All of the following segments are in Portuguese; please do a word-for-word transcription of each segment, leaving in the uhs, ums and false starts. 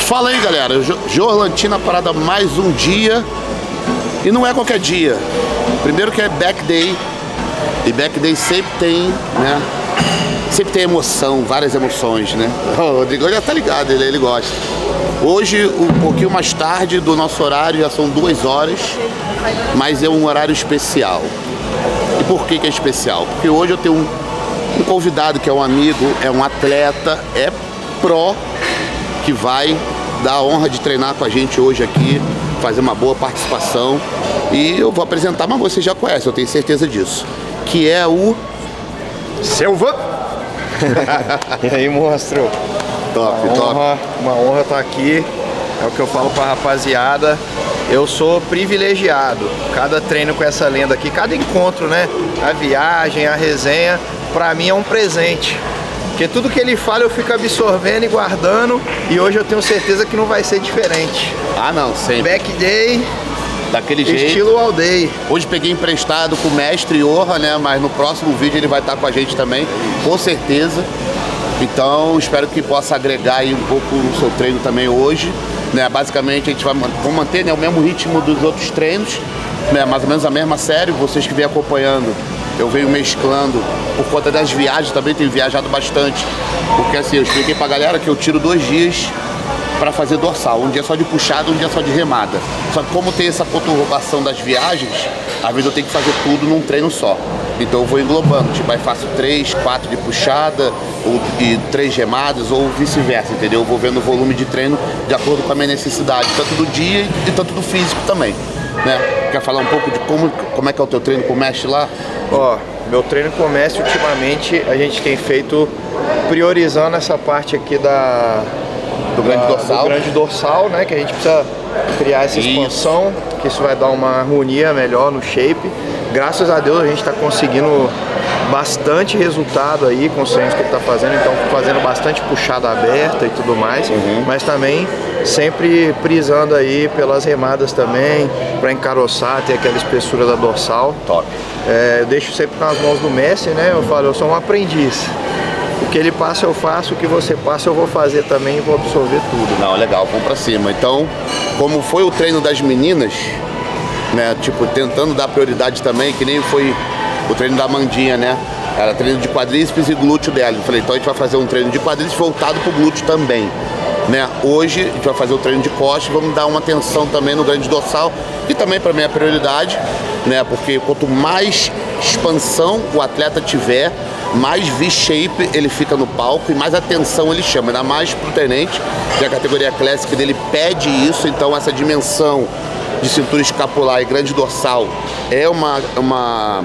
Fala aí, galera. Jorlantina parada mais um dia. E não é qualquer dia. Primeiro que é back day. E back day sempre tem, né? Sempre tem emoção, várias emoções, né? O Rodrigo já tá ligado, ele, ele gosta. Hoje, um pouquinho mais tarde do nosso horário, já são duas horas. Mas é um horário especial. E por que que é especial? Porque hoje eu tenho um, um convidado que é um amigo, é um atleta, é pró, que vai dar a honra de treinar com a gente hoje aqui, fazer uma boa participação. E eu vou apresentar, mas você já conhece, eu tenho certeza disso. Que é o... Silva! E aí, monstro? Top, uma top. Honra, uma honra estar aqui. É o que eu falo pra rapaziada. Eu sou privilegiado. Cada treino com essa lenda aqui, cada encontro, né? A viagem, a resenha, pra mim é um presente. Porque tudo que ele fala eu fico absorvendo e guardando. E hoje eu tenho certeza que não vai ser diferente. Ah, não, sempre. Back day, daquele jeito. estilo all day. Hoje peguei emprestado com o mestre Orra, né? Mas no próximo vídeo ele vai estar com a gente também, com certeza. Então espero que possa agregar aí um pouco no seu treino também hoje, né? Basicamente a gente vai vamos manter, né, o mesmo ritmo dos outros treinos, né? Mais ou menos a mesma série. Vocês que vêm acompanhando, eu venho mesclando por conta das viagens, também tenho viajado bastante. Porque assim, eu expliquei pra galera que eu tiro dois dias para fazer dorsal, um dia só de puxada, um dia só de remada. Só que como tem essa conturbação das viagens, às vezes eu tenho que fazer tudo num treino só. Então eu vou englobando, tipo, aí faço três, quatro de puxada ou, e três remadas ou vice-versa, entendeu? Eu vou vendo o volume de treino de acordo com a minha necessidade, tanto do dia e tanto do físico também, né? Quer falar um pouco de como, como é que é o teu treino com o mestre lá? Ó, meu treino com o mestre ultimamente a gente tem feito priorizando essa parte aqui da... Do grande dorsal. Do grande dorsal, né? Que a gente precisa criar essa expansão, isso. que isso vai dar uma harmonia melhor no shape. Graças a Deus a gente está conseguindo bastante resultado aí com os treinos que ele está fazendo, então fazendo bastante puxada aberta e tudo mais, uhum. Mas também sempre prisando aí pelas remadas também, para encaroçar, ter aquela espessura da dorsal. Top. É, eu deixo sempre nas mãos do mestre, né? Eu falo, eu sou um aprendiz. O que ele passa eu faço, o que você passa eu vou fazer também e vou absorver tudo. Não, legal, vamos pra cima. Então, como foi o treino das meninas, né, tipo, tentando dar prioridade também, que nem foi o treino da Mandinha, né? Era treino de quadríceps e glúteo dela. Eu falei, então a gente vai fazer um treino de quadríceps voltado pro glúteo também, né? Hoje a gente vai fazer o treino de costas, vamos dar uma atenção também no grande dorsal, que também para mim é prioridade, né? Porque quanto mais expansão o atleta tiver, mais V-shape ele fica no palco e mais atenção ele chama, ainda mais pro tenente, que a categoria Classic dele pede isso. Então essa dimensão de cintura escapular e grande dorsal é uma, uma,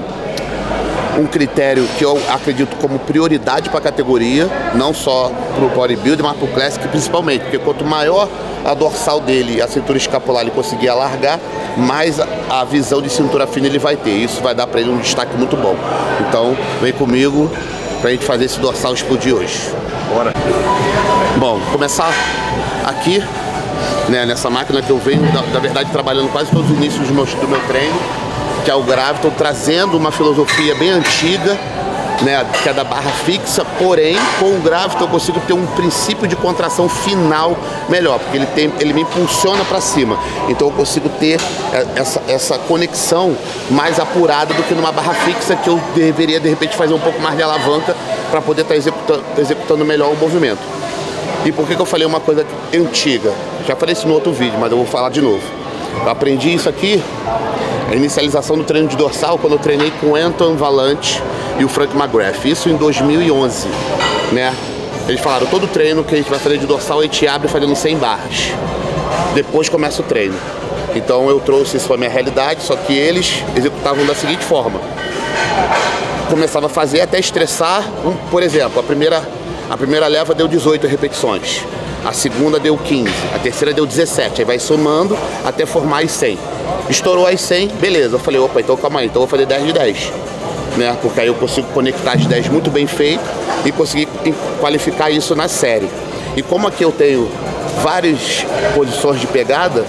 um critério que eu acredito como prioridade para a categoria, não só pro bodybuilder, mas pro Classic principalmente, porque quanto maior a dorsal dele, a cintura escapular ele conseguir alargar, mais a, a visão de cintura fina ele vai ter. Isso vai dar para ele um destaque muito bom. Então vem comigo pra gente fazer esse dorsal explodir hoje. Bora! Bom, vou começar aqui, né, nessa máquina que eu venho, da, da verdade, trabalhando quase todos os inícios do meu, do meu treino, que é o Graviton, trazendo uma filosofia bem antiga, né, que é da barra fixa, porém com o Graviton eu consigo ter um princípio de contração final melhor, porque ele, tem, ele me impulsiona para cima, então eu consigo ter essa, essa conexão mais apurada do que numa barra fixa, que eu deveria de repente fazer um pouco mais de alavanca para poder estar tá executando, executando melhor o movimento. E por que que eu falei uma coisa antiga? Já falei isso no outro vídeo, mas eu vou falar de novo. Eu aprendi isso aqui, a inicialização do treino de dorsal, quando eu treinei com o Anton Valente e o Frank McGrath, isso em dois mil e onze, né? Eles falaram, todo treino que a gente vai fazer de dorsal a gente abre fazendo cem barras, depois começa o treino. Então eu trouxe isso para a minha realidade, só que eles executavam da seguinte forma: começava a fazer até estressar, um, por exemplo, a primeira, a primeira leva deu dezoito repetições, a segunda deu quinze, a terceira deu dezessete, aí vai somando até formar as cem. Estourou as cem, beleza, eu falei, opa, então calma aí, então eu vou fazer dez de dez. Né? Porque aí eu consigo conectar as dez muito bem feito e conseguir qualificar isso na série. E como aqui eu tenho várias posições de pegada,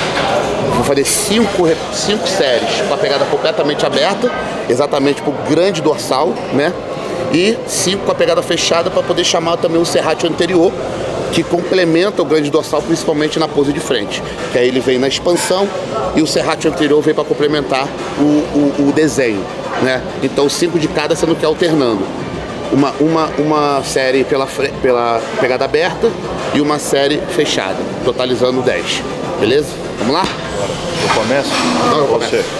vou fazer cinco, cinco séries com a pegada completamente aberta, exatamente para o grande dorsal, né? E cinco com a pegada fechada para poder chamar também o serrátil anterior, que complementa o grande dorsal, principalmente na pose de frente. Que aí ele vem na expansão e o serrátil anterior vem para complementar o, o, o desenho, né? Então cinco de cada, sendo que alternando. Uma, uma, uma série pela, pela pegada aberta e uma série fechada, totalizando dez. Beleza? Vamos lá? Eu começo? Não, eu começo. Você.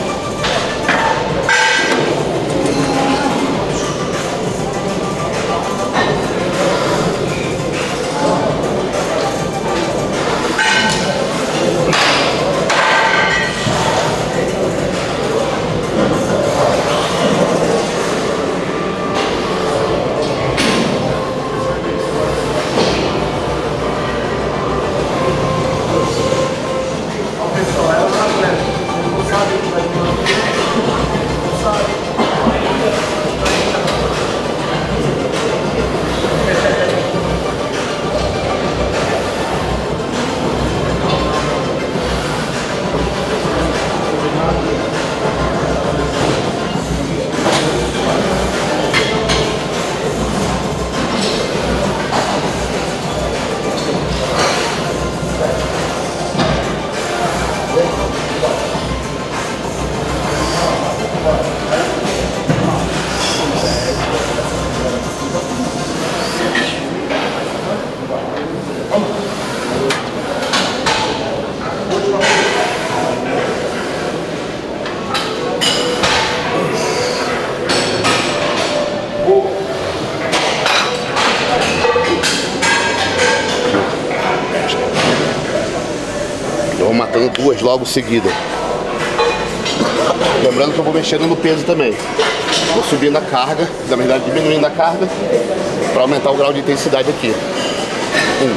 Vou matando duas logo seguida. Lembrando que eu vou mexendo no peso também. Vou subindo a carga, na verdade diminuindo a carga, para aumentar o grau de intensidade aqui. Um.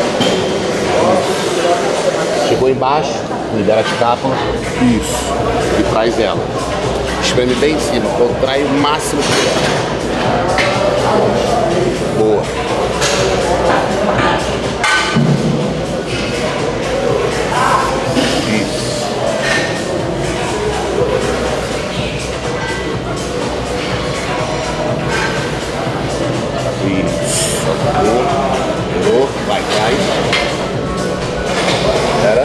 Chegou embaixo, libera a escápula. Isso. E traz ela. Espreme bem em cima, contrai o máximo que puder. Boa. Vai, vai. Era.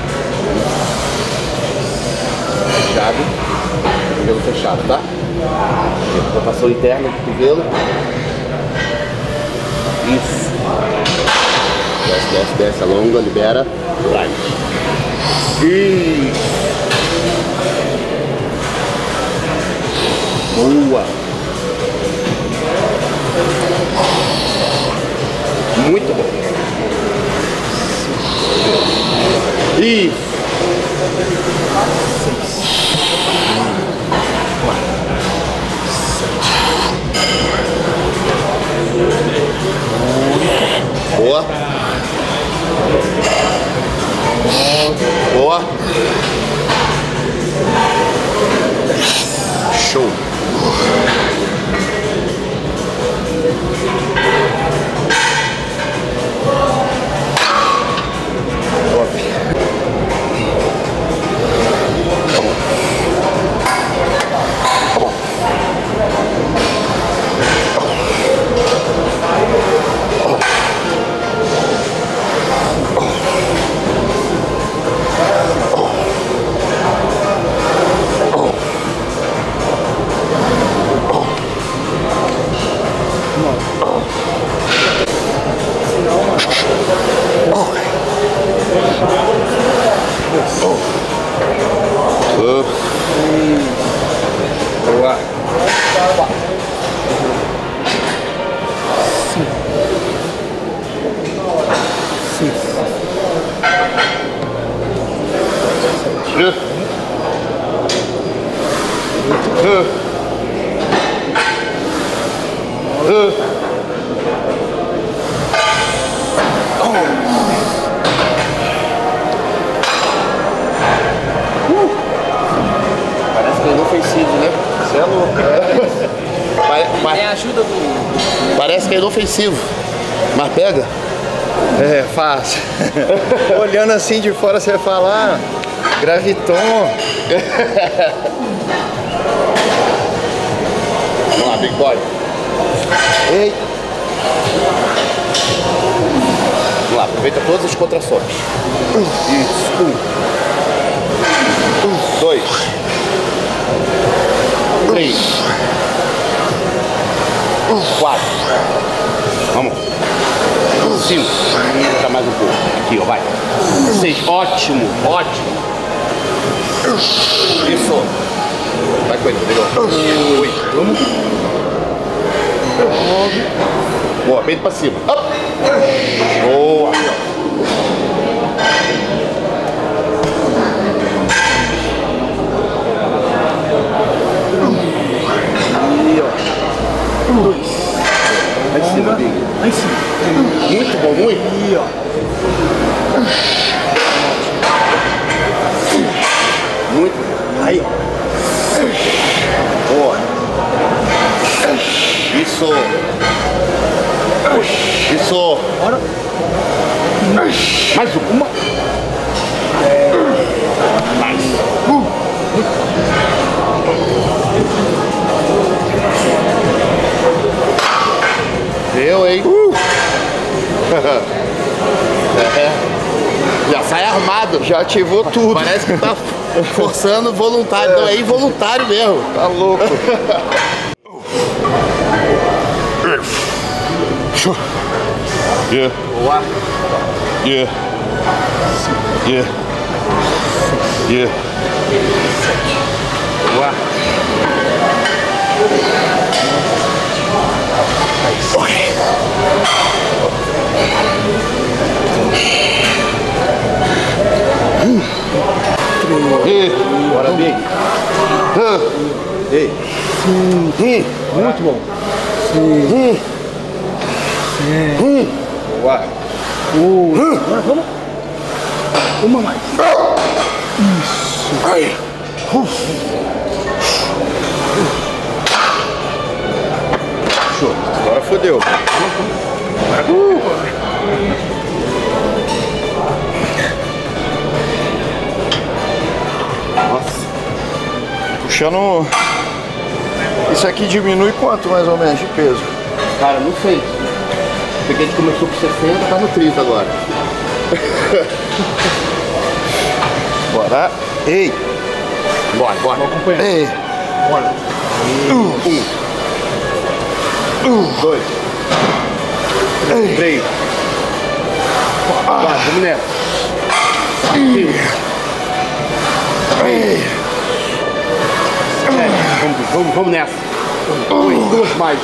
Fechado. Cotovelo fechado, tá? Rotação interna do cotovelo. Isso. Desce, desce, desce, alonga, libera. Vai. Isso. Boa. Muito bom. Isso. Boa. Boa. Show. Boa. Parece que é inofensivo, né? Você é louco. É, é a ajuda do... Parece que é inofensivo, mas pega. É, fácil. Olhando assim de fora, você vai falar, ah, Graviton. Vamos lá, Big Boy. Ei. Aproveita todas as contrações. Isso. Um. Um, dois. Três. Quatro. Vamos. Cinco. Tá mais um pouco. Aqui, ó, vai. Seis. Ótimo, ótimo. Isso. Vai com ele, melhor. Oito. Vamos. Nove. Boa, peito pra cima. Up. Boa. Aí, ó. Dois. Lá em cima, Big. Lá em cima. Muito bom, muito. Aí, ó. Muito bom. Aí, ó. Boa. Isso. Isso. Bora. Mais uma. Mais. Uh. Deu, hein? Uh. É. Já sai armado. Já ativou tudo. Parece que tá forçando voluntário. Não, é involuntário mesmo. Tá louco. Yeah. Boa. Yeah. Yeah. Yeah. Boa. Ok. Hum. Bora, Big. Hum. Ei. Hum. Muito bom. Hum. Hum. Boa. Hum. Agora vamos. Uma mais. Isso. Aí. Show. Agora fodeu. Uh. Nossa. Puxando. Isso aqui diminui quanto mais ou menos de peso? Cara, não sei. Porque a gente começou com sessenta, tá no trinta agora. Bora. Ei. Bora, bora. Vou acompanhar. Ei. Bora. Um. Um. Dois. Ei. Três. Quatro. Vamos nessa. Cinco. Ei. Sete. Vamos, vamos, vamos nessa. Oito. Duas mais.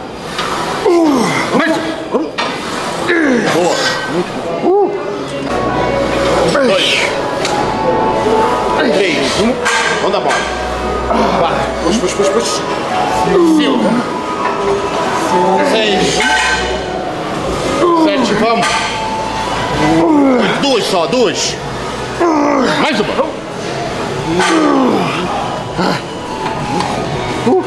Mais. Vamos. Boa. Uh. Dois. Três. Vamos dar bola. Quatro. Puxa, puxa, puxa, puxa. Cinco. Seis. Sete. Vamos. Oito. Duas só, duas. Mais uma. Uh.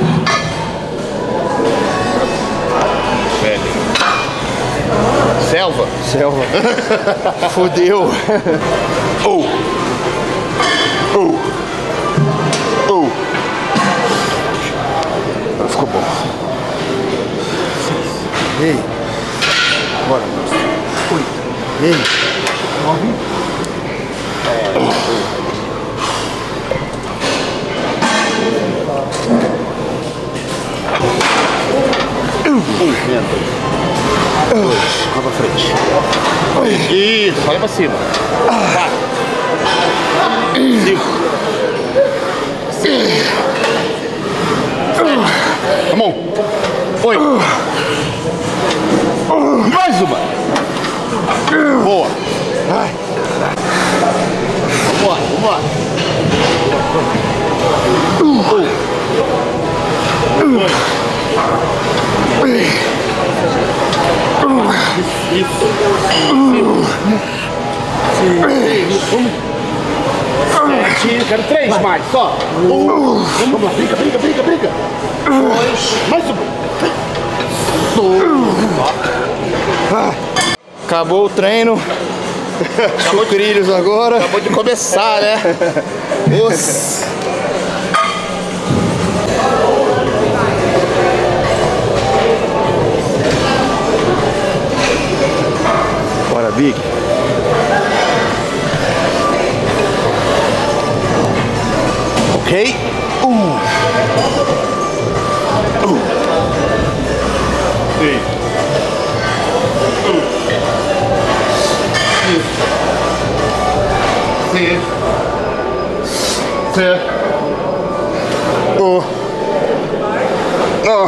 Velho. Selva. Selva. Fodeu. Oh. Oh. Oh. Ficou bom. Ei. Bora. Oito. Ei. Nove. É. Um, entra. Dois, vai pra frente. Isso, vai pra cima. Quatro. Cinco. Seis. Sete. Tá bom. Oito. Mais uma. Boa. Vambora, vambora. Um. Dois. Isso. Sete. Quero três mais, só. Um. Vamos lá, brinca, brinca, brinca, brinca. Dois. Mais um. Acabou o treino. Sucrilhos agora. Acabou de começar, né? Nossa. Bora, Big. Ok? Um. Um. Três. Um. Seis. Sete. Um. Oh.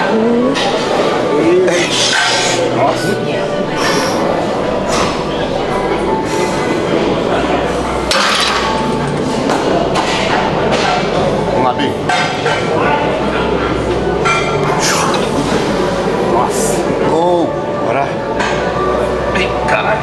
Nossa. Vamos lá, Bi. Nossa. Oh. Bora. Ei, caralho.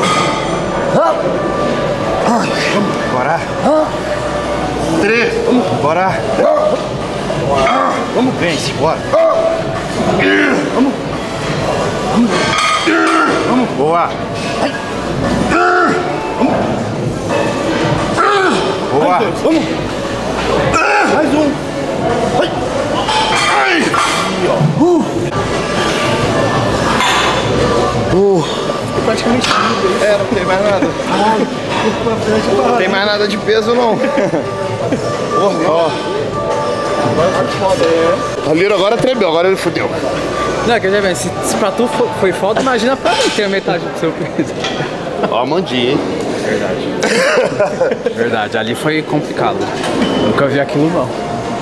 Bora. Três. Bora. Vamos, vence, bora. Vamos. Vamos. Vamos. Boa. Vamos. Boa. Vamos. Mais um. Uh. Uh. Praticamente tudo. É, não tem mais nada. Não tem mais nada de peso, não. Ó. O Liro agora tremeu, agora ele fudeu. Não, quer dizer, se, se pra tu foi, foi foda, imagina pra mim ter a metade do seu peso. Ó, a mandinha, hein? Verdade. Verdade, ali foi complicado. Nunca vi aquilo, não.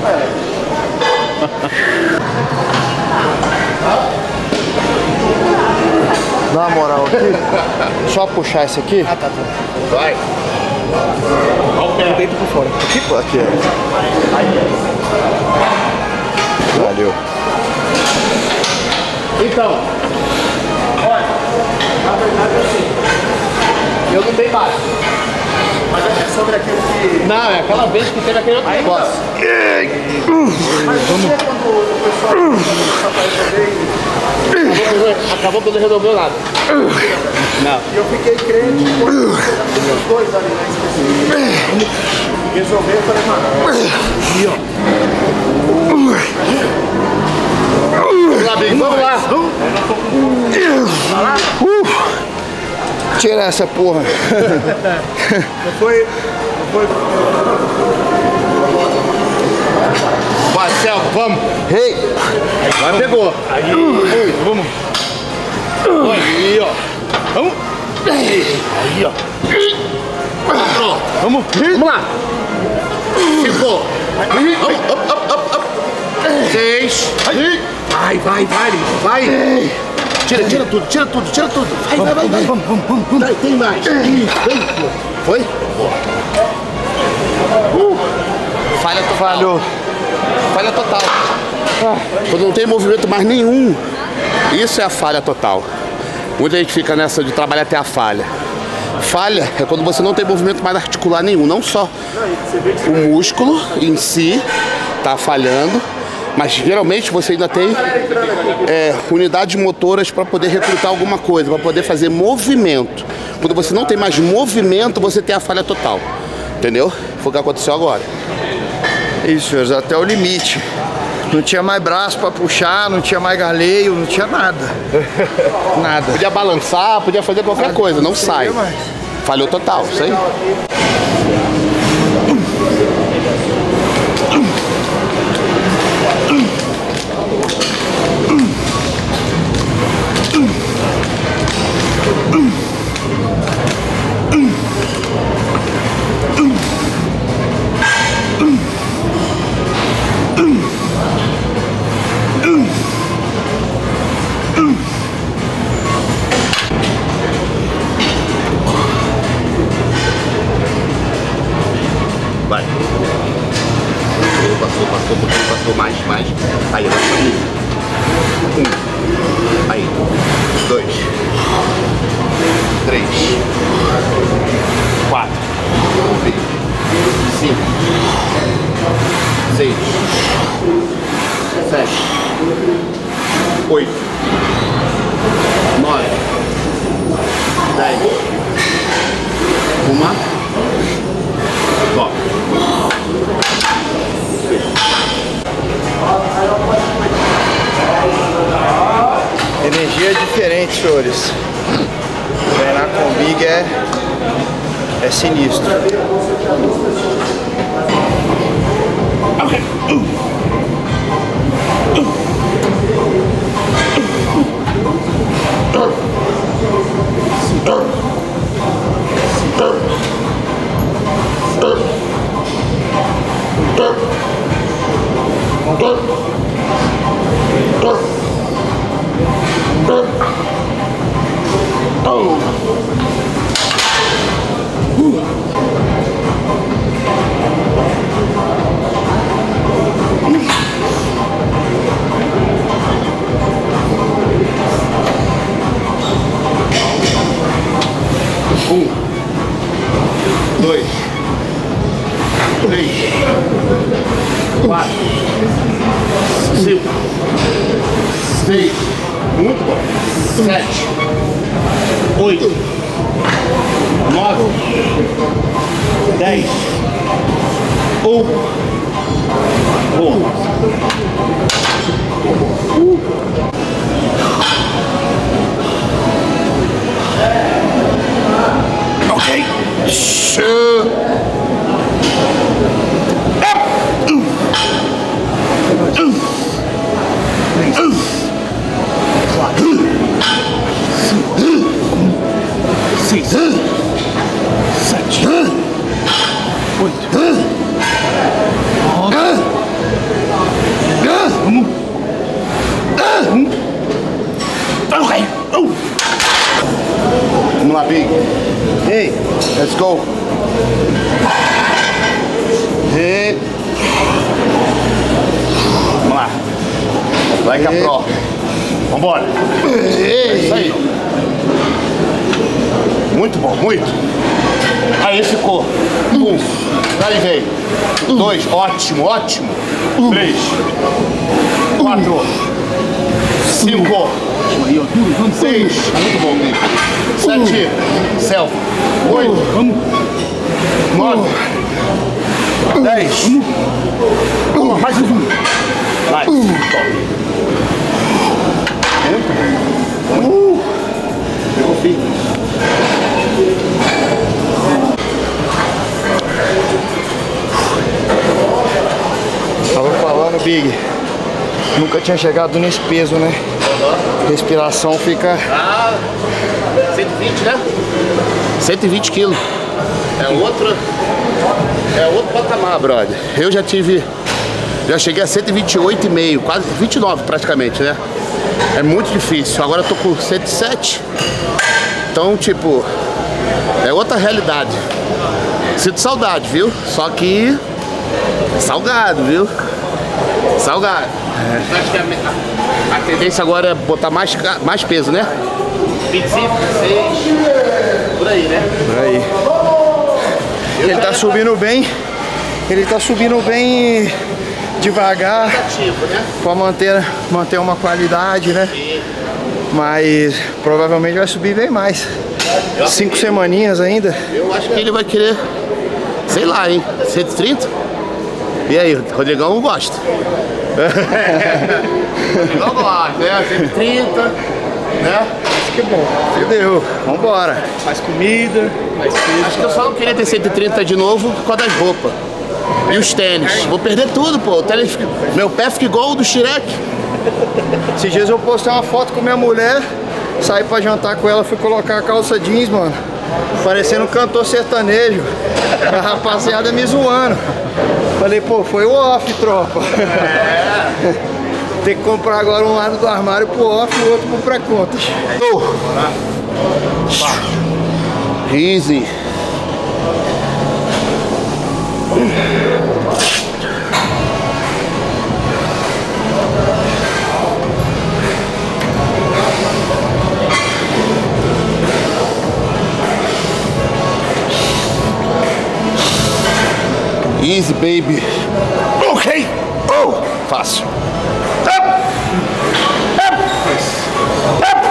Dá uma moral aqui. Só puxar esse aqui. Ah, tá, tá. Vai. Olha o pé. Dentro por fora. Aqui, pô, aqui. Valeu. Então, olha, na verdade é assim, eu não dei baixo. Mas é sobre aquilo que... Não, é aquela vez que teve aquele outro negócio. Mas você, quando o pessoal começou a resolver, acabou que não resolveu nada. Não. E eu fiquei crente quando os dois ali na específica. Resolver, eu falei, mano... Aqui, ó. Vamos lá, Big, vamos lá. Uh, tira essa porra. Não foi... Não foi... Marcelo, vamos. Ei. Vai, pegou. Aí, aí, vamos. Aí, ó. Vamos. Aí, ó. Pronto. Vamos. Vamos lá. Cinco. Up, up, up, up, up. Seis. Vai, vai, vai, vai. Tira, tira tudo, tira tudo, tira tudo. Vai, vai, vai, vai. Vamos, vamos, vamos, vamos. Tem mais. Foi? Uh. Falha total. Falhou. Falha total. Quando não tem movimento mais nenhum, isso é a falha total. Muita gente fica nessa de trabalhar até a falha. Falha é quando você não tem movimento mais articular nenhum, não só o músculo em si está falhando, mas geralmente você ainda tem é, unidades motoras para poder recrutar alguma coisa, para poder fazer movimento. Quando você não tem mais movimento, você tem a falha total. Entendeu? Foi o que aconteceu agora. Isso, senhores, até o limite. Não tinha mais braço pra puxar, não tinha mais galeio, não tinha nada. Nada. Podia balançar, podia fazer qualquer coisa, não sai. Mais. Falhou total, isso aí. Vai. Passou, passou, um pouquinho, passou mais, mais. Aí, agora um. Um. Aí. Dois. Três. Quatro. Cinco. Seis. Sete. Oito. Nove. Dez. Uma. Ó. Energia é diferente, senhores. Treinar com Big é, é sinistro. Ok. Uh. Um, dois, três, quatro, cinco, seis, muito bom, sete, oito, nove, dez, um, boa. Ok. Show. Seis, sete, oito, nove, um, um, ok. Vamos lá, Big. Hey, let's go. Hey. Vamos lá. Vai que a pro. Vambora. É isso aí. Muito bom, muito. Aí ficou. Um. Aí veio. Dois. Ótimo, ótimo. Três. Quatro. Cinco. Seis. Muito bom, Big. Sete. Self. Oito. Nove. Dez. Mais um. Nice. Uh. Pegou firme. Tava falando, Big. Nunca tinha chegado nesse peso, né? Respiração fica... Ah, cento e vinte, né? cento e vinte quilos. É outro... É outro patamar, brother. Eu já tive... Já cheguei a cento e vinte e oito e meio, quase vinte e nove praticamente, né? É muito difícil. Agora eu tô com cento e sete. Então, tipo... É outra realidade. Sinto saudade, viu? Só que... Salgado, viu? Salgado. É. Acho que a, a tendência agora é botar mais, mais peso, né? vinte e cinco, vinte e seis, por aí, né? Por aí. Ele tá subindo bem. Ele tá subindo bem devagar. Né? Pra manter, manter uma qualidade, né? Sim. Mas provavelmente vai subir bem mais. Eu Cinco acredito. semaninhas ainda. Eu acho que ele vai querer, sei lá, hein? cento e trinta? E aí, Rodrigão gosta. Rodrigão gosta, né? cento e trinta, né? Acho que é bom. Fudeu. Vambora. Mais comida, mais peso. Acho que eu só não queria ter cento e trinta de novo por causa das roupas. E os tênis. Vou perder tudo, pô. O tênis fica... Meu pé fica igual o do Shrek. Esses dias eu postei uma foto com minha mulher, saí pra jantar com ela, fui colocar a calça jeans, mano. Parecendo um cantor sertanejo. A rapaziada me zoando. Falei, pô, foi o off, tropa. É. Tem que comprar agora um lado do armário pro off e o outro pro pré-contas. Easy. Easy, baby. Ok. Oh, fácil. Up. Up. Up. Up.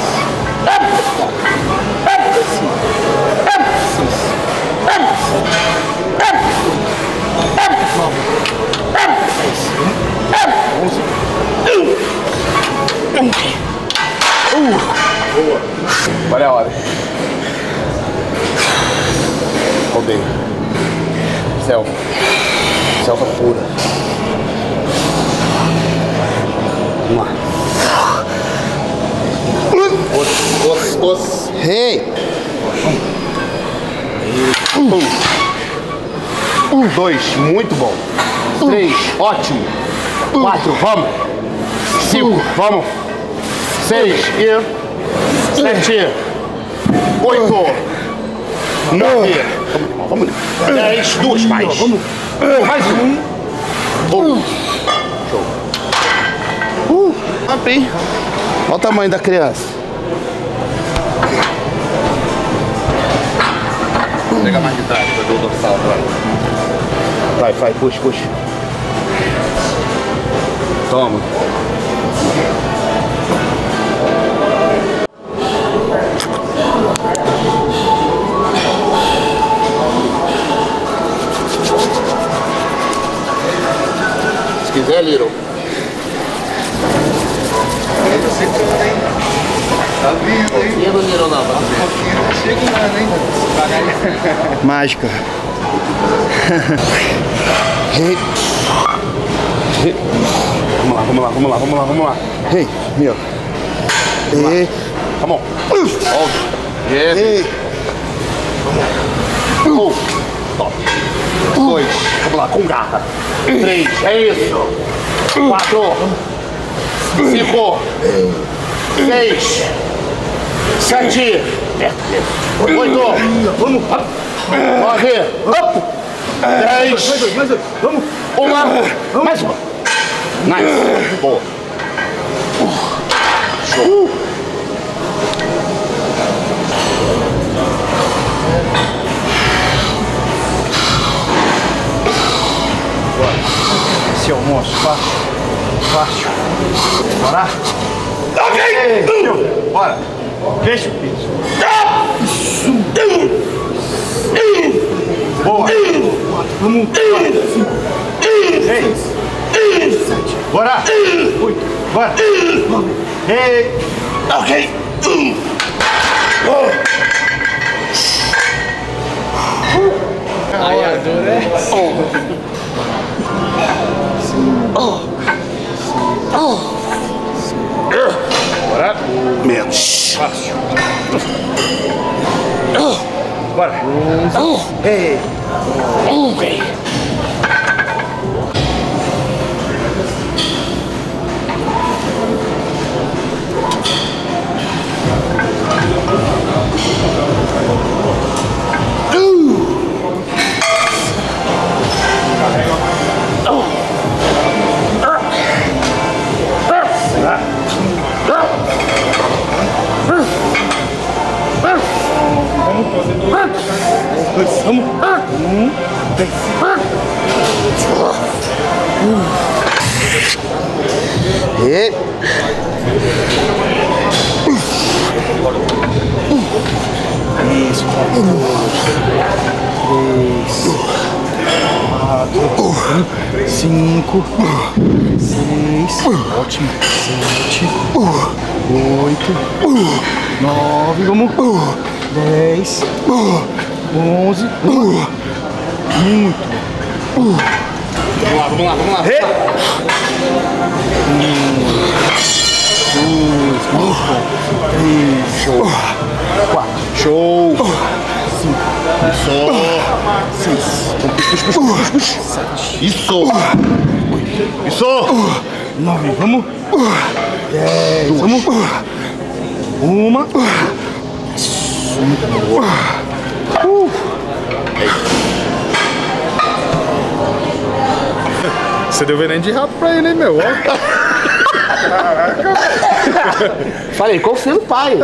Olha a hora. Rodeio. Self. Selva pura. Vamos lá. Os, os, os. Hey. Um. Um, dois, muito bom. Três, ótimo. Quatro, vamos. Cinco, vamos. Seis e sete. Oito. Nove. Vamos. Dez, duas mais. Vamos. Mais um. Um. Show. Uh, abre. Olha o tamanho da criança. Pega mais de trás pra ver o dorsal agora. Vai, vai, puxa, puxa. Toma. Se quiser, Little. Tá vindo, hein? E não Little não, tá? Chegando, hein? Mágica. Vamos lá, vamos lá, vamos lá, vamos lá, vamos lá. Ei, meu. Ei. Come on. Hold. Yes. Ei. Um. Top. Dois. Vamos lá, com garra. Três. É isso. Quatro. Cinco. Seis. Sete. Oito. Vamos. Nove. Dez. Vamos. Uma. Mais uma. Nice. Boa. Show. Esse almoço, fácil. Fácil. Bora? Ok. Bora. Fecha o piso. Isso. Boa. Vamos. Seis. Sete. Bora. Oito. Bora. Ei. Ok. Ai, a dor é essa. Bora. Menos. Fácil. Bora. Ei. Ok. Vamos. Um. E. Isso. Três. Quatro. Cinco. Seis. Ótimo. Sete. Oito. Nove. Vamos. Dez. Onze. Muito. Vamos lá, vamos lá, vamos lá. Hey. Um, dois, muito bom. Três. Show. Quatro. Show. Cinco. Isso. Seis. Puxa, puxa, puxa, puxa. Sete. Isso. Oito. Isso. Nove. Vamos. Dez. Vamos. Uma. Isso. Muito boa. Uh. Você deu veneno de rato pra ele, hein, meu? Caraca. Falei, confia no pai.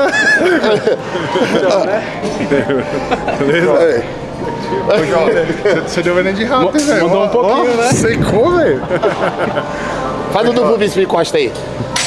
Beleza? Você deu veneno de rato, hein, velho? Mandou um pouquinho, né? Secou, velho. Faz o do Rubens me encosta aí.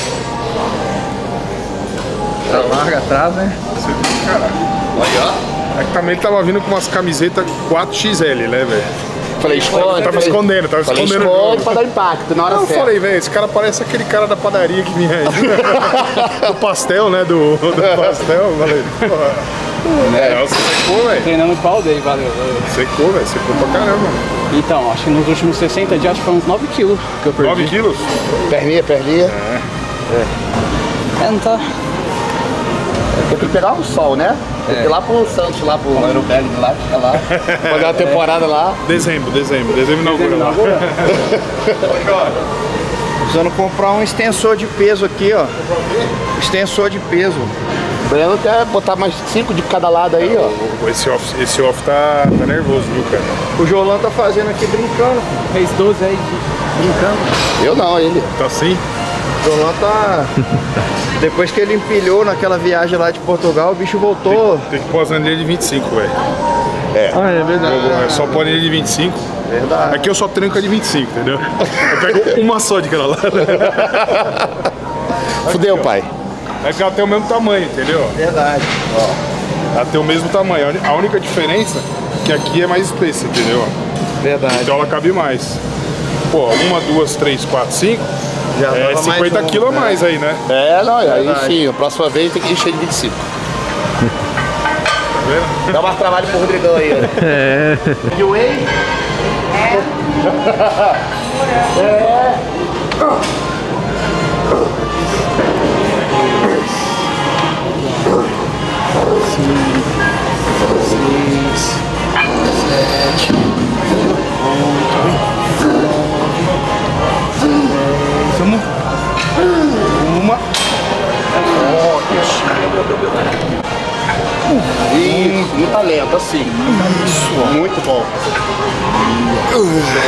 Tá larga atrás, né? Olha, ó. É que também ele tava vindo com umas camisetas quatro X L, né, velho? Falei, esconde. Tava escondendo, tava Falei, escondendo. esconde pra dar impacto na hora Eu certa. falei, velho, esse cara parece aquele cara da padaria que vinha aí. Do pastel, né? Do, do pastel. Eu falei, porra. É, você secou, velho. Treinando pau dele, valeu, valeu. Secou, velho. Secou pra caramba. Então, acho que nos últimos sessenta dias, acho que foi uns nove quilos que eu perdi. nove quilos? Perninha, perninha. É. É, não tá... Tem que pegar o sol, né? Tem que ir lá pro Santos, lá pro Aeroberg, lá, fica lá. Fazer uma temporada lá. Dezembro, dezembro. Dezembro inaugura lá. Precisando comprar um extensor de peso aqui, ó. Extensor de peso. O Breno quer botar mais cinco de cada lado aí, ó. Esse off, esse off tá, tá nervoso, viu, cara? O Jolan tá fazendo aqui brincando. Fez doze aí, brincando. Eu não, ele. Tá assim? O Jolan tá... Depois que ele empilhou naquela viagem lá de Portugal, o bicho voltou. Tem, tem que pôr as anilhas de vinte e cinco, velho. Ah, é verdade. É só pôr anilha de vinte e cinco. Verdade. Aqui eu só tranco a de vinte e cinco, entendeu? Eu pego uma só de cada lado. Fudeu, pai. É que ela tem o mesmo tamanho, entendeu? Verdade. Ó, ela tem o mesmo tamanho. A única diferença é que aqui é mais espessa, entendeu? Verdade. Então ela cabe mais. Pô, uma, duas, três, quatro, cinco. Já É tava mais cinquenta um, quilos a né? mais aí, né? É, não, aí Verdade. sim, a próxima vez tem que encher de vinte e cinco. Tá vendo? Dá mais trabalho pro Rodrigão aí, ó. É. E o whey? Uma. Isso, muito talento, assim. Isso. Muito bom. Show.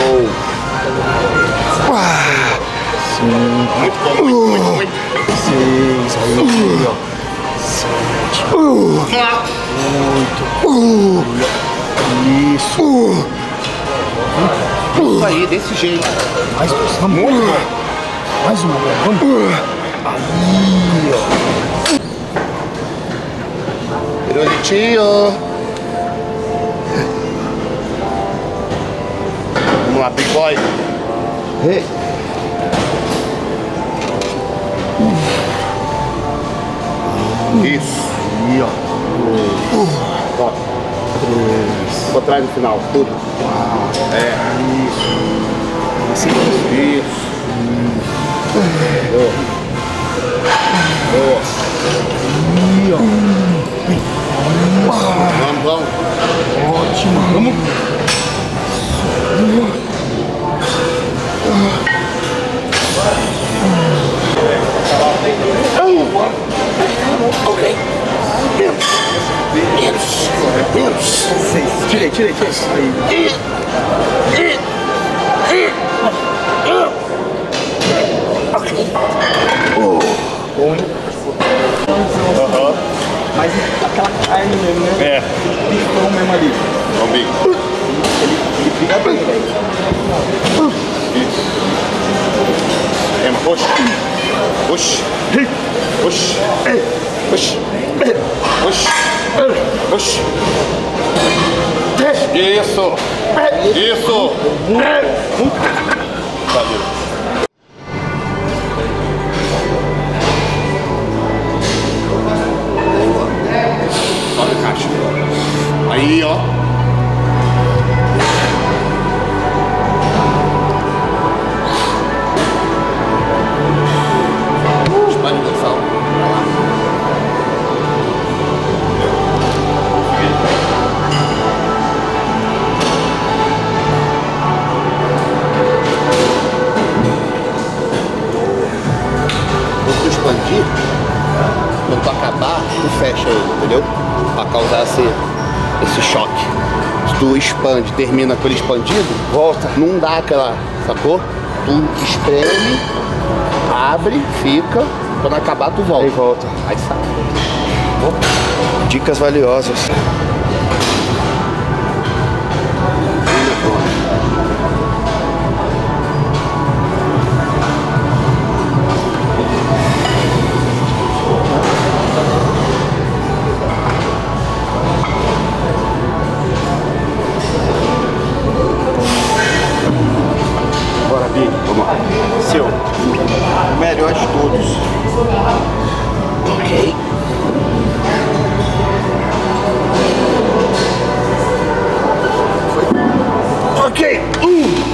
Muito bom, muito, muito, muito. Seis. Aí, ó. Sete. Oito. Isso. Isso aí, desse jeito. Mais dois. Vamos. Muito bom. Mais uma. Vamos. Aí, ó. Pirulitinho. Vamos lá, big boy. Ei. Isso. Aí, ó. Ó. Três. Vou atrás no final, tudo. É. Isso. Esse Isso. Boa. Boa. aí, ó. Vamos, vamos. Ótimo. Vamos. Ok. Menos. Menos. Menos. Seis. Tirei, tirei, tirei. Aí. Ok. Bom, hein? Aham. Mas aquela carne mesmo, né? É. Picão mesmo ali. Vamos, big. Ele, ele fica bem, velho. Isso. É, puxa. Puxa. Puxa. Puxa. Puxa. Puxa. Isso. Isso. Valeu. Olha a caixa. Aí, ó. Espalha o sal. Quando tu expandir, quando tu acabar, tu fecha ele, entendeu? Pra causar esse, esse choque. Se tu expande, termina com ele expandido, volta, não dá aquela, sacou? Tu espreme, abre, fica, quando acabar tu volta. Aí volta. Aí sai. Dicas valiosas. Bora, Bi, vamos lá. Seu. O melhor de todos. Ok.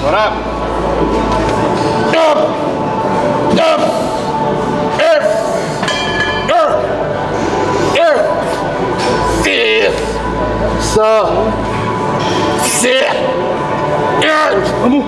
Bora! Só se vamos.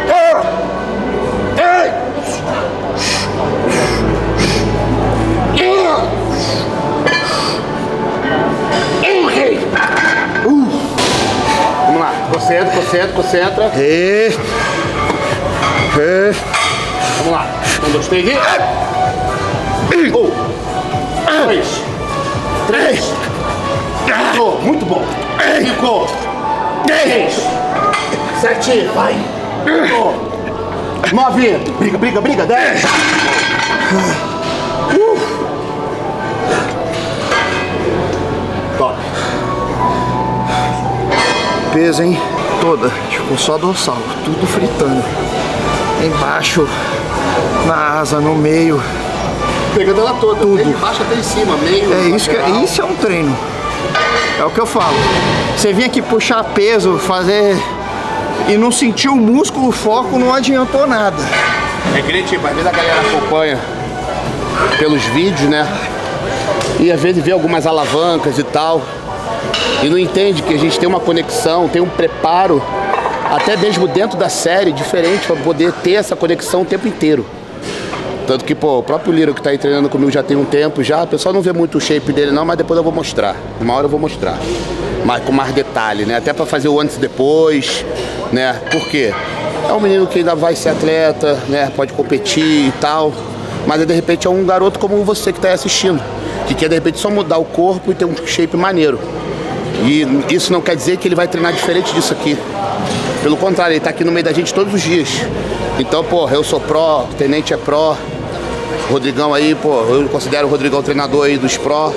Vamos lá, concentra, concentra, concentra. E... E... Vamos lá, um, dois, três e... Um, dois, três, quatro, muito bom. Cinco, dez, sete, vai. Oito, nove, briga, briga, briga, dez. Uh. Top. Peso, hein? Toda, tipo, só dorsal, tudo fritando. Embaixo, na asa, no meio. Pegando ela toda, tudo. Desde baixo até em cima, meio. É isso, que, isso é um treino. É o que eu falo. Você vir aqui puxar peso, fazer e não sentir o músculo, o foco, não adiantou nada. É que nem tipo, às vezes a galera acompanha pelos vídeos, né? E às vezes vê algumas alavancas e tal. E não entende que a gente tem uma conexão, tem um preparo, até mesmo dentro da série, diferente, para poder ter essa conexão o tempo inteiro. Tanto que, pô, o próprio Liro que tá aí treinando comigo já tem um tempo já, o pessoal não vê muito o shape dele não, mas depois eu vou mostrar. Uma hora eu vou mostrar. Mas com mais detalhe, né? Até pra fazer o antes e depois, né? Por quê? É um menino que ainda vai ser atleta, né? Pode competir e tal. Mas de repente é um garoto como você que tá aí assistindo, que quer de repente só mudar o corpo e ter um shape maneiro. E isso não quer dizer que ele vai treinar diferente disso aqui. Pelo contrário, ele tá aqui no meio da gente todos os dias. Então, pô, eu sou pró, o Tenente é pró. Rodrigão aí, pô, eu considero o Rodrigão treinador aí dos pró.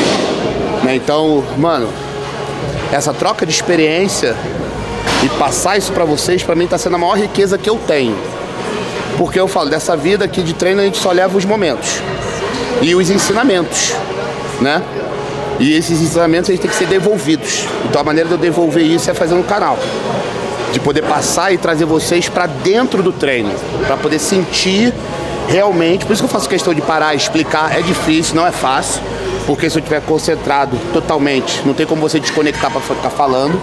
Né? Então, mano, essa troca de experiência e passar isso pra vocês, pra mim tá sendo a maior riqueza que eu tenho. Porque eu falo, dessa vida aqui de treino a gente só leva os momentos e os ensinamentos, né? E esses ensinamentos eles têm que ser devolvidos. Então a maneira de eu devolver isso é fazendo um canal. De poder passar e trazer vocês pra dentro do treino, pra poder sentir realmente. Por isso que eu faço questão de parar, explicar. É difícil, não é fácil. Porque se eu estiver concentrado totalmente, não tem como você desconectar pra ficar falando.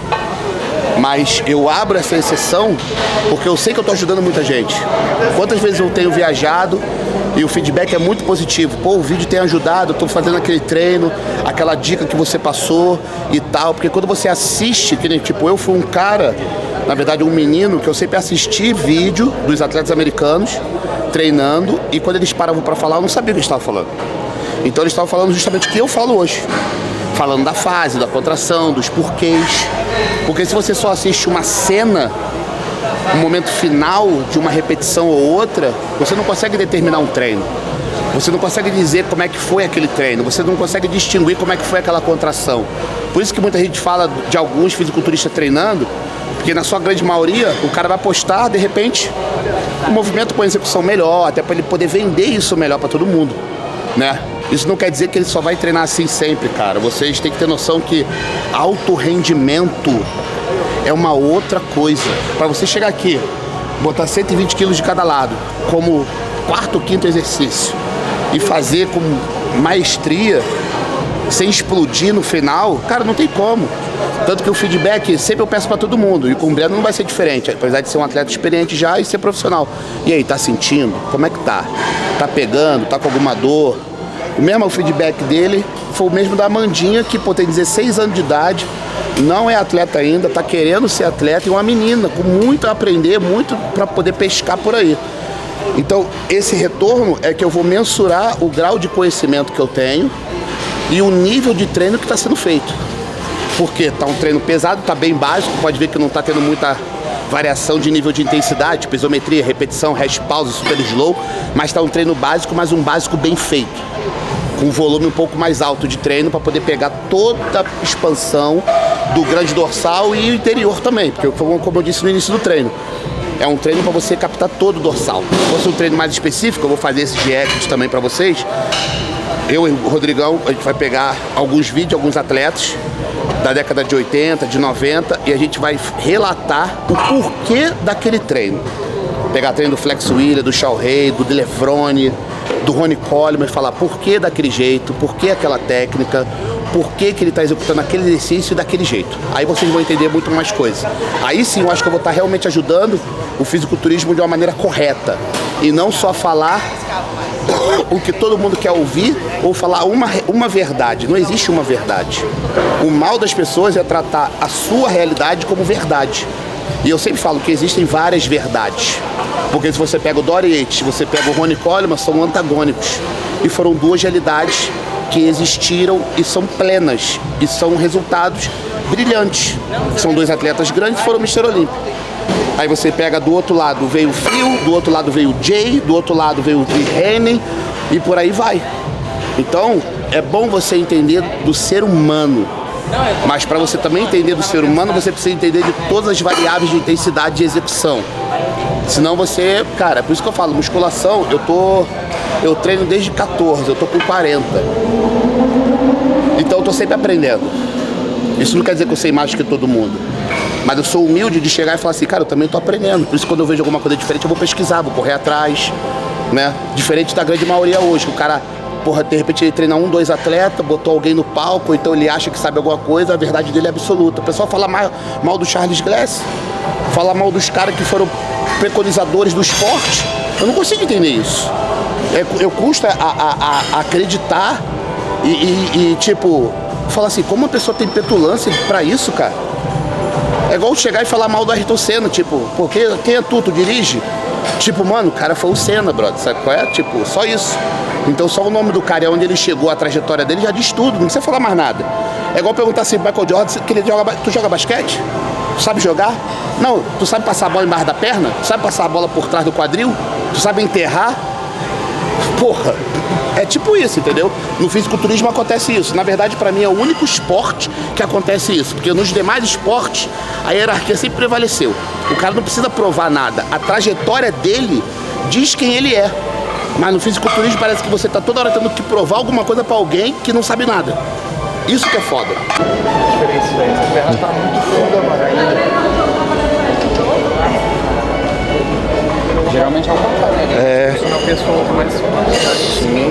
Mas eu abro essa exceção porque eu sei que eu tô ajudando muita gente. Quantas vezes eu tenho viajado e o feedback é muito positivo. Pô, o vídeo tem ajudado, eu tô fazendo aquele treino, aquela dica que você passou e tal. Porque quando você assiste, que nem tipo, eu fui um cara, na verdade um menino, que eu sempre assisti vídeo dos atletas americanos treinando, e quando eles paravam pra falar, eu não sabia o que eles estavam falando. Então eles estavam falando justamente o que eu falo hoje. Falando da fase, da contração, dos porquês. Porque se você só assiste uma cena, um momento final de uma repetição ou outra, você não consegue determinar um treino. Você não consegue dizer como é que foi aquele treino. Você não consegue distinguir como é que foi aquela contração. Por isso que muita gente fala de alguns fisiculturistas treinando, porque na sua grande maioria, o cara vai postar, de repente, um movimento com execução melhor, até para ele poder vender isso melhor para todo mundo, né? Isso não quer dizer que ele só vai treinar assim sempre, cara. Vocês têm que ter noção que alto rendimento é uma outra coisa. Para você chegar aqui, botar cento e vinte quilos de cada lado, como quarto ou quinto exercício, e fazer com maestria, sem explodir no final, cara, não tem como. Tanto que o feedback sempre eu peço para todo mundo, e com o Breno não vai ser diferente, apesar de ser um atleta experiente já e ser profissional. E aí, tá sentindo? Como é que tá? Tá pegando? Tá com alguma dor? O mesmo feedback dele foi o mesmo da Amandinha, que pô, tem dezesseis anos de idade, não é atleta ainda, tá querendo ser atleta, e uma menina com muito a aprender, muito para poder pescar por aí. Então, esse retorno é que eu vou mensurar o grau de conhecimento que eu tenho e o nível de treino que está sendo feito. Porque tá um treino pesado, tá bem básico, pode ver que não tá tendo muita variação de nível de intensidade, tipo isometria, repetição, hash pause, super slow, mas tá um treino básico, mas um básico bem feito, com um volume um pouco mais alto de treino para poder pegar toda a expansão do grande dorsal e o interior também, porque como eu disse no início do treino, é um treino para você captar todo o dorsal. Se fosse um treino mais específico, eu vou fazer esses reacts também para vocês. Eu e o Rodrigão, a gente vai pegar alguns vídeos, alguns atletas da década de oitenta, de noventa, e a gente vai relatar o porquê daquele treino. Pegar treino do Flex Wheeler, do Shaw Ray, do Delefrone, do Ronnie Coleman e falar por que daquele jeito, por que aquela técnica, por que que ele está executando aquele exercício daquele jeito. Aí vocês vão entender muito mais coisas. Aí sim eu acho que eu vou estar realmente ajudando o fisiculturismo de uma maneira correta. E não só falar o que todo mundo quer ouvir ou falar uma, uma verdade. Não existe uma verdade. O mal das pessoas é tratar a sua realidade como verdade. E eu sempre falo que existem várias verdades. Porque se você pega o Dorian Yates, se você pega o Ronnie Coleman, são antagônicos. E foram duas realidades que existiram e são plenas. E são resultados brilhantes. São dois atletas grandes que foram mister Olímpia. Aí você pega do outro lado veio o Phil, do outro lado veio o Jay, do outro lado veio o Henry e por aí vai. Então é bom você entender do ser humano. Mas para você também entender do ser humano, você precisa entender de todas as variáveis de intensidade de execução. Senão você, cara, por isso que eu falo, musculação, eu tô, eu treino desde quatorze, eu tô com quarenta. Então eu tô sempre aprendendo. Isso não quer dizer que eu sei mais que todo mundo. Mas eu sou humilde de chegar e falar assim, cara, eu também tô aprendendo. Por isso quando eu vejo alguma coisa diferente, eu vou pesquisar, vou correr atrás, né? Diferente da grande maioria hoje, que o cara, porra, de repente ele treina um, dois atletas, botou alguém no palco, então ele acha que sabe alguma coisa, a verdade dele é absoluta. O pessoal fala mal, mal do Charles Glass, fala mal dos caras que foram preconizadores do esporte. Eu não consigo entender isso. É, eu custa a, a, a acreditar e, e, e, tipo, falar assim, como uma pessoa tem petulância pra isso, cara? É igual chegar e falar mal do Ayrton Senna, tipo, porque quem é tu, tu dirige? Tipo, mano, o cara foi o Senna, brother, sabe qual é? Tipo, só isso. Então só o nome do cara é onde ele chegou, a trajetória dele já diz tudo, não precisa falar mais nada. É igual perguntar assim, Michael Jordan, que ele joga, tu joga basquete? Tu sabe jogar? Não, tu sabe passar a bola embaixo da perna? Tu sabe passar a bola por trás do quadril? Tu sabe enterrar? Porra, é tipo isso, entendeu? No fisiculturismo acontece isso. Na verdade, pra mim, é o único esporte que acontece isso. Porque nos demais esportes, a hierarquia sempre prevaleceu. O cara não precisa provar nada. A trajetória dele diz quem ele é. Mas no fisiculturismo parece que você tá toda hora tendo que provar alguma coisa pra alguém que não sabe nada. Isso que é foda. A diferença daí, essa perna tá muito funda, mano, ainda. Geralmente é o contrário, né? É. Se uma pessoa com mais Sim.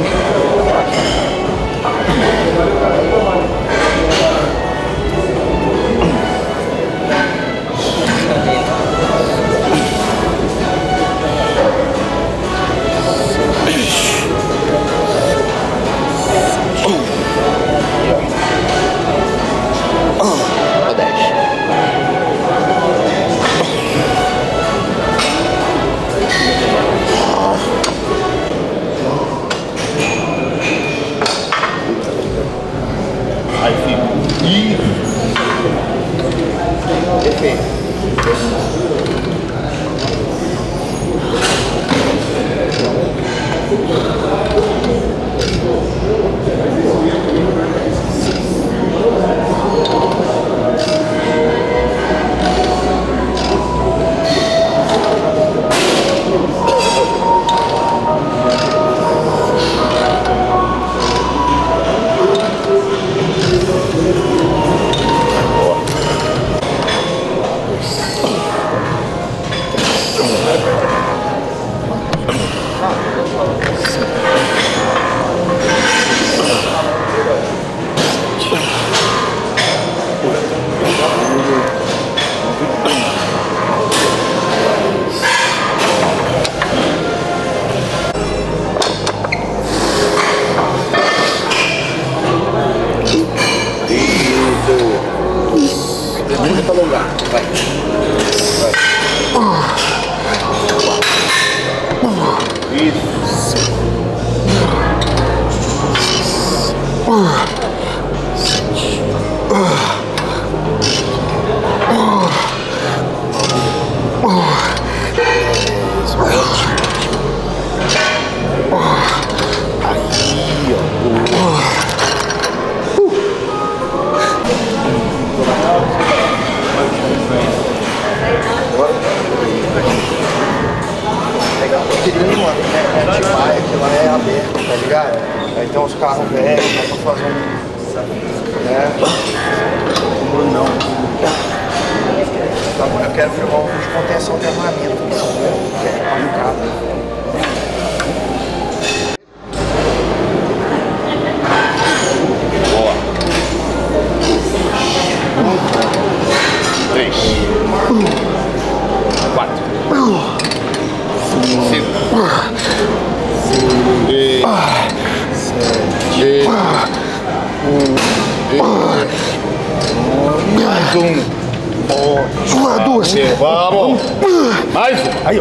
Aí tem uns carros velhos, dá pra fazer um, né, um não. Eu quero filmar um vídeo de contenção de armamento. Que é machucado. Três. Quatro. Cinco. E... E... Mais um. Uma, duas. Vamos. Mais um. Aí, ó.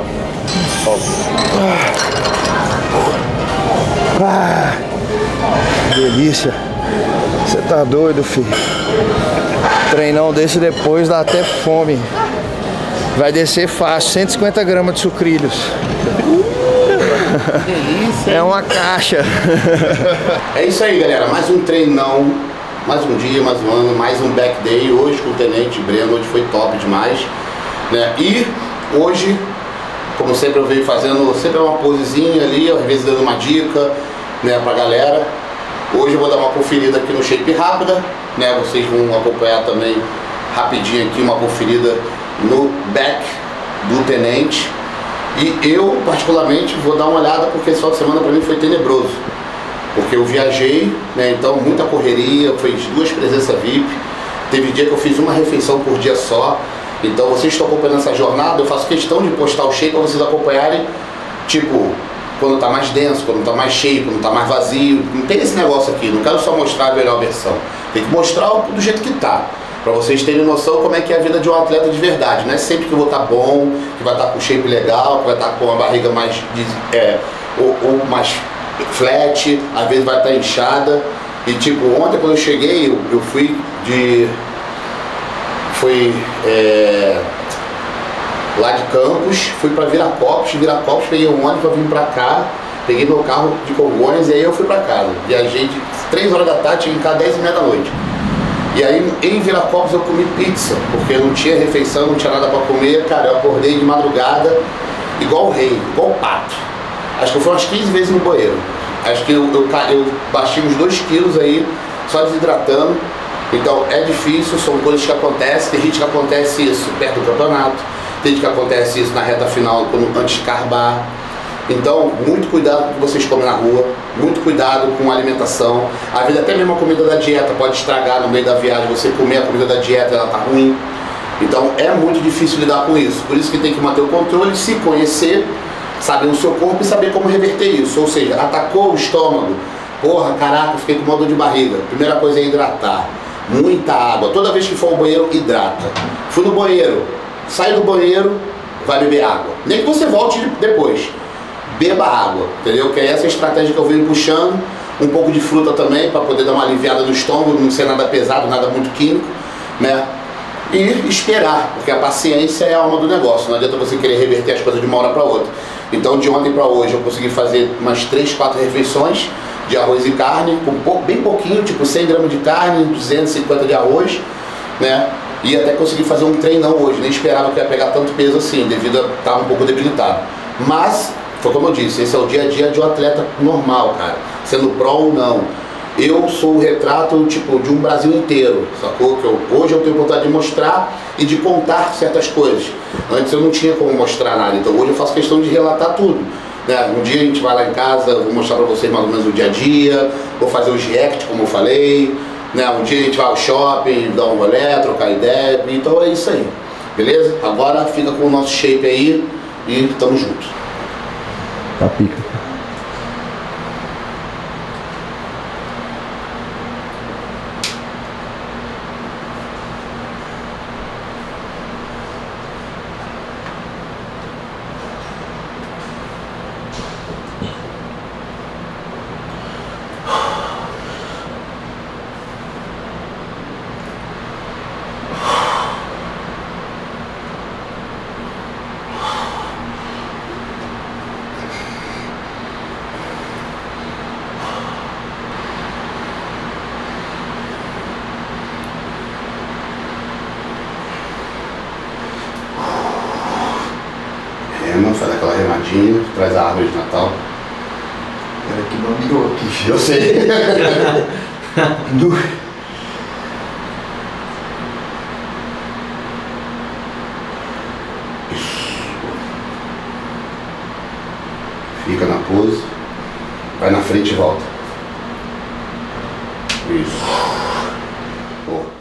Ah, delícia. Você tá doido, filho. Treinão desse depois dá até fome. Vai descer fácil, cento e cinquenta gramas de sucrilhos. Delícia. É uma caixa. É isso aí, galera. Mais um treinão. Mais um dia, mais um ano, mais um back day. Hoje com o Tenente Breno, hoje foi top demais, né? E hoje, como sempre eu venho fazendo, sempre uma posezinha ali, às vezes dando uma dica, né, pra galera. Hoje eu vou dar uma conferida aqui no shape rápida, né? Vocês vão acompanhar também rapidinho aqui uma conferida no back do Tenente. E eu, particularmente, vou dar uma olhada porque esse final de semana pra mim foi tenebroso. Porque eu viajei, né, então muita correria, fiz duas presenças V I P, teve dia que eu fiz uma refeição por dia só. Então vocês estão acompanhando essa jornada, eu faço questão de postar o shape para vocês acompanharem, tipo, quando tá mais denso, quando tá mais cheio, quando tá mais vazio. Não tem esse negócio aqui, não quero só mostrar a melhor versão, tem que mostrar do jeito que tá, para vocês terem noção como é que é a vida de um atleta de verdade. Não é sempre que eu vou estar que bom, que vai estar com shape legal, que vai estar com a barriga mais, é, ou, ou mais flat, às vezes vai estar inchada. E tipo, ontem quando eu cheguei, eu, eu fui de... Fui é, lá de Campos, fui pra Viracopos, Viracopos, peguei um ônibus pra vir pra cá, peguei meu carro de Congonhas e aí eu fui pra casa. Viajei de três horas da tarde, cheguei em casa dez e meia da noite. E aí em Viracopos eu comi pizza, porque não tinha refeição, não tinha nada pra comer. Cara, eu acordei de madrugada igual o rei, igual o pato. Acho que eu fui umas quinze vezes no banheiro. Acho que eu, eu, eu baixei uns dois quilos aí, só desidratando. Então é difícil, são coisas que acontecem. Tem gente que acontece isso perto do campeonato, tem gente que acontece isso na reta final, quando, antes de carbar. Então, muito cuidado com o que vocês comem na rua, muito cuidado com a alimentação. Às vezes até mesmo a comida da dieta pode estragar no meio da viagem, você comer a comida da dieta, ela tá ruim. Então é muito difícil lidar com isso. Por isso que tem que manter o controle, se conhecer, saber o seu corpo e saber como reverter isso. Ou seja, atacou o estômago, porra, caraca, fiquei com uma dor de barriga. Primeira coisa é hidratar, muita água. Toda vez que for ao banheiro, hidrata. Fui no banheiro, sai do banheiro, vai beber água. Nem que você volte depois, beba água, entendeu? Que é essa estratégia que eu venho puxando. Um pouco de fruta também, para poder dar uma aliviada no estômago, não ser nada pesado, nada muito químico, né? E esperar, porque a paciência é a alma do negócio. Não adianta você querer reverter as coisas de uma hora para outra. Então de ontem para hoje eu consegui fazer umas três, quatro refeições de arroz e carne, com pouco, bem pouquinho, tipo cem gramas de carne, duzentos e cinquenta de arroz, né? E até consegui fazer um treinão hoje, nem esperava que ia pegar tanto peso assim, devido a estar um pouco debilitado. Mas, foi como eu disse, esse é o dia a dia de um atleta normal, cara, sendo pró ou não. Eu sou o retrato, tipo, de um Brasil inteiro, sacou? Que eu, hoje eu tenho vontade de mostrar e de contar certas coisas. Antes eu não tinha como mostrar nada, então hoje eu faço questão de relatar tudo, né? Um dia a gente vai lá em casa, vou mostrar pra vocês mais ou menos o dia a dia, vou fazer os react, como eu falei, né? Um dia a gente vai ao shopping, dar um rolê, trocar ideia, então é isso aí, beleza? Agora fica com o nosso shape aí e tamo junto. Tá pica. Faz aquela remadinha, traz a árvore de Natal. Era que não mirou aqui. Eu sei. Fica na pose. Vai na frente e volta. Isso. Boa.